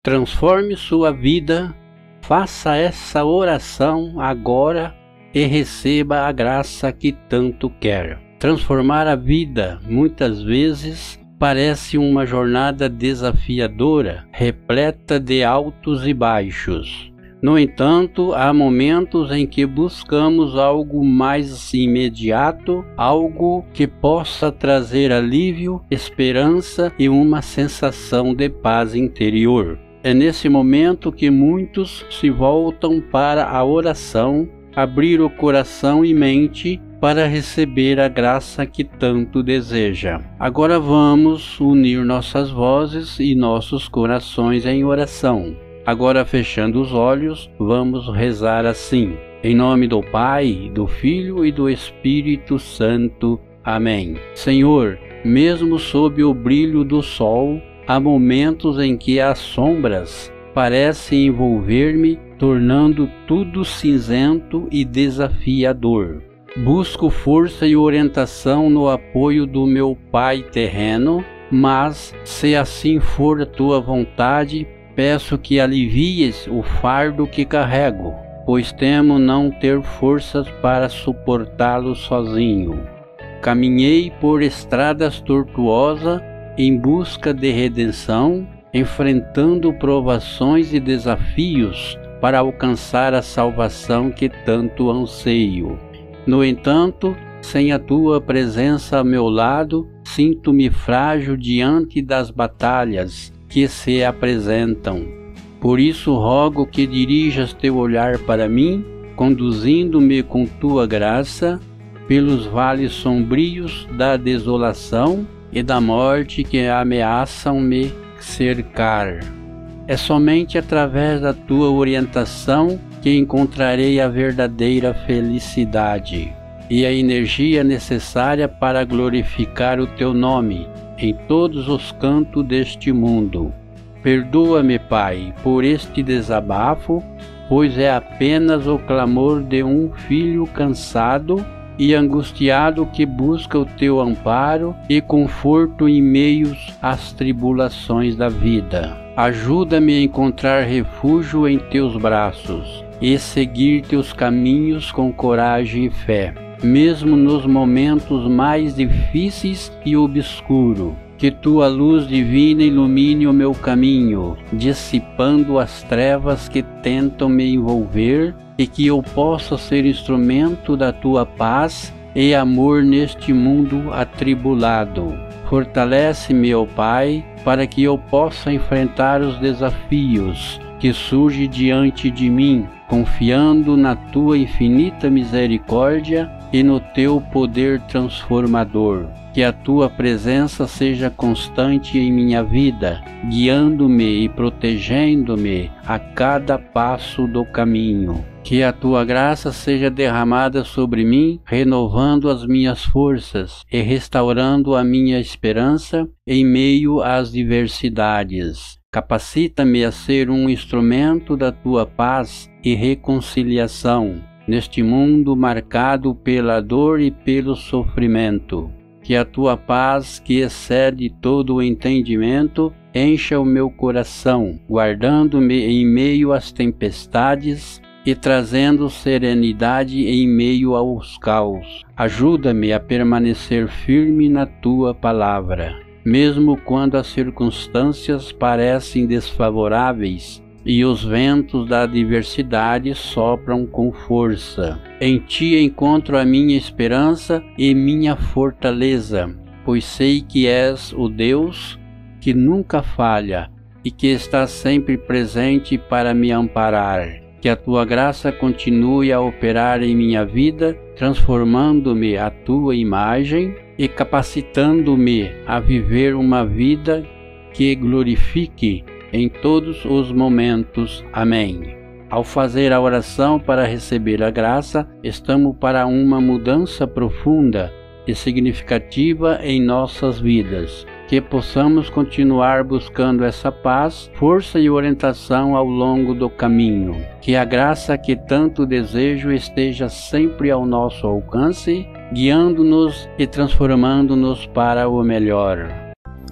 Transforme sua vida, faça essa oração agora e receba a graça que tanto quer. Transformar a vida, muitas vezes, parece uma jornada desafiadora, repleta de altos e baixos. No entanto, há momentos em que buscamos algo mais imediato, algo que possa trazer alívio, esperança e uma sensação de paz interior. É nesse momento que muitos se voltam para a oração, abrir o coração e mente para receber a graça que tanto deseja. Agora vamos unir nossas vozes e nossos corações em oração. Agora, fechando os olhos, vamos rezar assim. Em nome do Pai, do Filho e do Espírito Santo. Amém. Senhor, mesmo sob o brilho do sol, há momentos em que as sombras parecem envolver-me, tornando tudo cinzento e desafiador. Busco força e orientação no apoio do meu Pai terreno, mas, se assim for a tua vontade, peço que alivies o fardo que carrego, pois temo não ter forças para suportá-lo sozinho. Caminhei por estradas tortuosas em busca de redenção, enfrentando provações e desafios para alcançar a salvação que tanto anseio. No entanto, sem a tua presença ao meu lado, sinto-me frágil diante das batalhas que se apresentam. Por isso rogo que dirijas teu olhar para mim, conduzindo-me com tua graça pelos vales sombrios da desolação e da morte que ameaçam me cercar. É somente através da tua orientação que encontrarei a verdadeira felicidade e a energia necessária para glorificar o teu nome em todos os cantos deste mundo. Perdoa-me, Pai, por este desabafo, pois é apenas o clamor de um filho cansado e angustiado que busca o teu amparo e conforto em meio às tribulações da vida. Ajuda-me a encontrar refúgio em teus braços e seguir teus caminhos com coragem e fé, mesmo nos momentos mais difíceis e obscuros. Que tua luz divina ilumine o meu caminho, dissipando as trevas que tentam me envolver, e que eu possa ser instrumento da tua paz e amor neste mundo atribulado. Fortalece-me, ó Pai, para que eu possa enfrentar os desafios que surgem diante de mim, confiando na tua infinita misericórdia e no teu poder transformador. Que a tua presença seja constante em minha vida, guiando-me e protegendo-me a cada passo do caminho. Que a tua graça seja derramada sobre mim, renovando as minhas forças e restaurando a minha esperança em meio às diversidades. Capacita-me a ser um instrumento da tua paz e reconciliação neste mundo marcado pela dor e pelo sofrimento. Que a tua paz, que excede todo o entendimento, encha o meu coração, guardando-me em meio às tempestades e trazendo serenidade em meio aos caos. Ajuda-me a permanecer firme na tua palavra, mesmo quando as circunstâncias parecem desfavoráveis e os ventos da adversidade sopram com força. Em ti encontro a minha esperança e minha fortaleza, pois sei que és o Deus que nunca falha e que está sempre presente para me amparar. Que a tua graça continue a operar em minha vida, transformando-me à tua imagem e capacitando-me a viver uma vida que glorifique em todos os momentos. Amém. Ao fazer a oração para receber a graça, estamos para uma mudança profunda e significativa em nossas vidas. Que possamos continuar buscando essa paz, força e orientação ao longo do caminho. Que a graça que tanto desejo esteja sempre ao nosso alcance, guiando-nos e transformando-nos para o melhor.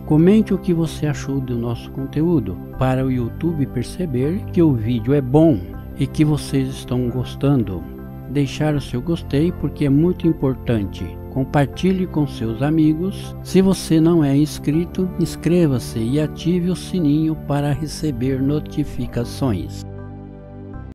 Comente o que você achou do nosso conteúdo, para o YouTube perceber que o vídeo é bom e que vocês estão gostando. Deixar o seu gostei porque é muito importante. Compartilhe com seus amigos. Se você não é inscrito, inscreva-se e ative o sininho para receber notificações.